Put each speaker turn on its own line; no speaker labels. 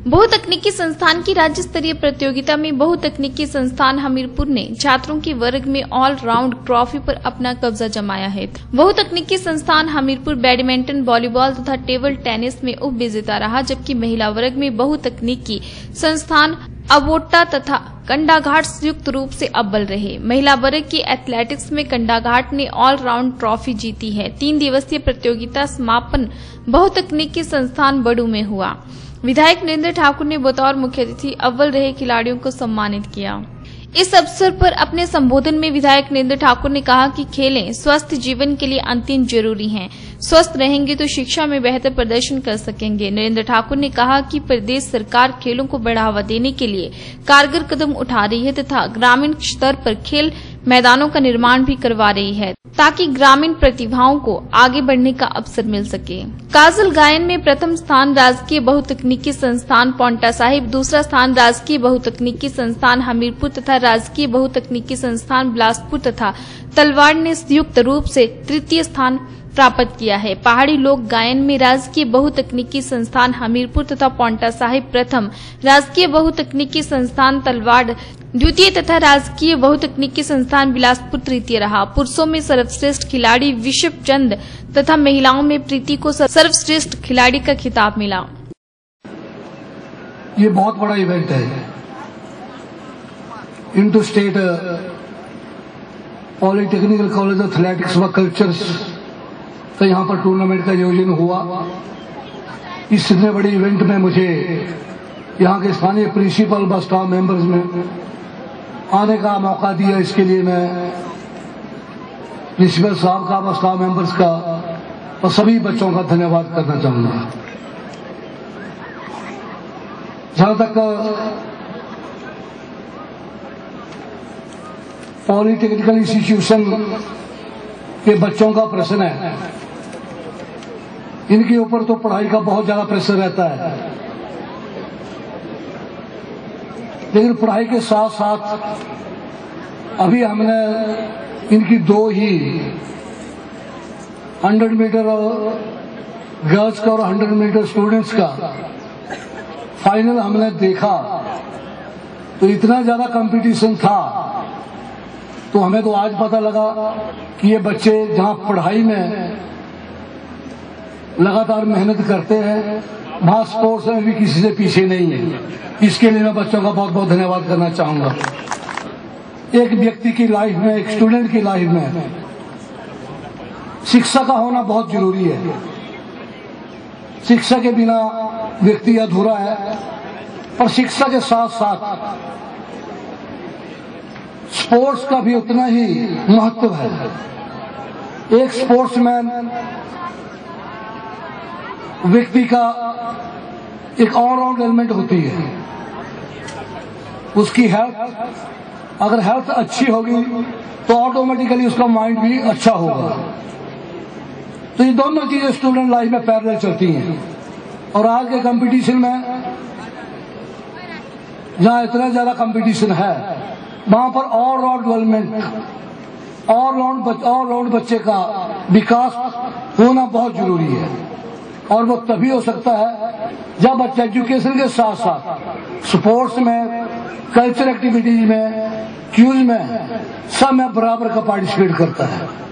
बहुतकनीकी संस्थान की राज्य स्तरीय प्रतियोगिता में बहुतकनीकी संस्थान हमीरपुर ने छात्रों के वर्ग में ऑल राउंड ट्रॉफी पर अपना कब्जा जमाया है। बहुतकनीकी संस्थान हमीरपुर बैडमिंटन, वॉलीबॉल तथा टेबल टेनिस में उप विजेता रहा, जबकि महिला वर्ग में बहुतकनीकी संस्थान अबोटा तथा कंडाघाट संयुक्त रूप से अव्वल रहे। महिला वर्ग की एथलेटिक्स में कंडाघाट ने ऑल राउंड ट्रॉफी जीती है। 3 दिवसीय प्रतियोगिता समापन बहुतकनीकी संस्थान बड़ू में हुआ। विधायक नरेंद्र ठाकुर ने बतौर मुख्य अतिथि अव्वल रहे खिलाड़ियों को सम्मानित किया। इस अवसर पर अपने संबोधन में विधायक नरेंद्र ठाकुर ने कहा कि खेलें स्वस्थ जीवन के लिए अंतिम जरूरी हैं। स्वस्थ रहेंगे तो शिक्षा में बेहतर प्रदर्शन कर सकेंगे। नरेंद्र ठाकुर ने कहा कि प्रदेश सरकार खेलों को बढ़ावा देने के लिए कारगर कदम उठा रही है तथा ग्रामीण स्तर पर खेल मैदानों का निर्माण भी करवा रही है, ताकि ग्रामीण प्रतिभाओं को आगे बढ़ने का अवसर मिल सके। काजल गायन में प्रथम स्थान राजकीय बहुतकनीकी संस्थान पांवटा साहिब, दूसरा स्थान राजकीय बहुतकनीकी संस्थान हमीरपुर तथा राजकीय बहुतकनीकी संस्थान बिलासपुर तथा तलवाड़ ने संयुक्त रूप से तृतीय स्थान प्राप्त किया है। पहाड़ी लोक गायन में राजकीय बहुतकनीकी संस्थान हमीरपुर तथा पांवटा साहिब प्रथम, राजकीय बहुतकनीकी संस्थान तलवाड़ द्वितीय तथा राजकीय बहुतकनीकी संस्थान बिलासपुर तृतीय रहा। पुरुषों में सर्वश्रेष्ठ खिलाड़ी विशव चंद तथा महिलाओं में प्रीति को सर्वश्रेष्ठ खिलाड़ी का खिताब मिला।
ये बहुत बड़ा इवेंट है। Inter state polytechnical college athletics व कल्चर्स तो यहाँ पर टूर्नामेंट का आयोजन हुआ। इस इतने बड़े इवेंट में मुझे यहाँ के स्थानीय प्रिंसिपल व स्टाफ मेंबर्स में आने का मौका दिया। इसके लिए मैं प्रिंसिपल साहब का व स्टाफ मेंबर्स का और सभी बच्चों का धन्यवाद करना चाहूंगा। जहां तक पॉलिटेक्निकल इंस्टीट्यूशन के बच्चों का प्रश्न है, इनके ऊपर तो पढ़ाई का बहुत ज्यादा प्रेशर रहता है, लेकिन पढ़ाई के साथ साथ अभी हमने इनकी 2 ही 100 मीटर गर्ल्स का और 100 मीटर स्टूडेंट्स का फाइनल हमने देखा, तो इतना ज्यादा कंपटीशन था। तो हमें तो आज पता लगा कि ये बच्चे जहां पढ़ाई में लगातार मेहनत करते हैं, वहां स्पोर्ट्स में भी किसी से पीछे नहीं है। इसके लिए मैं बच्चों का बहुत बहुत धन्यवाद करना चाहूंगा। एक व्यक्ति की लाइफ में, एक स्टूडेंट की लाइफ में शिक्षा का होना बहुत जरूरी है। शिक्षा के बिना व्यक्ति अधूरा है, पर शिक्षा के साथ साथ स्पोर्ट्स का भी उतना ही महत्व है। एक स्पोर्ट्समैन व्यक्ति का एक ऑलराउंड एलिमेंट होती है। उसकी हेल्थ, अगर हेल्थ अच्छी होगी तो ऑटोमेटिकली उसका माइंड भी अच्छा होगा। तो ये दोनों चीजें स्टूडेंट लाइफ में पैरेलल चलती हैं। और आज के कंपटीशन में जहां इतना ज्यादा कंपटीशन है, वहां पर ऑलराउंड डेवलपमेंट, ऑलराउंड बच्चे का विकास होना बहुत जरूरी है। और वो तभी हो सकता है जब बच्चा एजुकेशन के साथ साथ स्पोर्ट्स में, कल्चर एक्टिविटीज में, क्यूज में सब में बराबर का पार्टिसिपेट करता है।